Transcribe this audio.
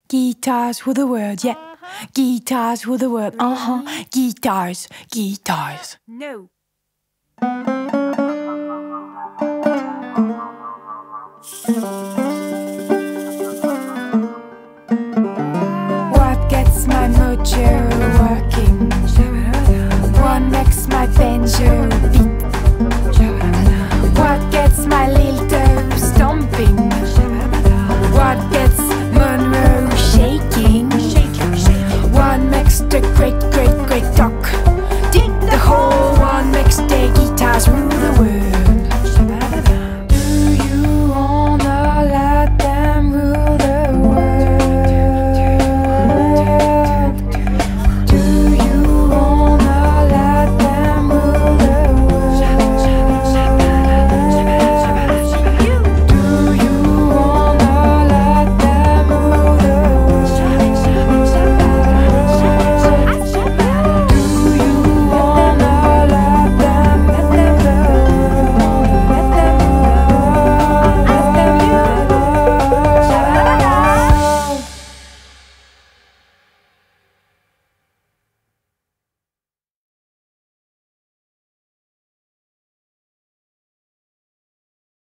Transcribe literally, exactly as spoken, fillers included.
Guitars with a word, yeah. Guitars with a word, uh-huh. Guitars, guitars. No. What gets my mojo working? What makes my banjo beat?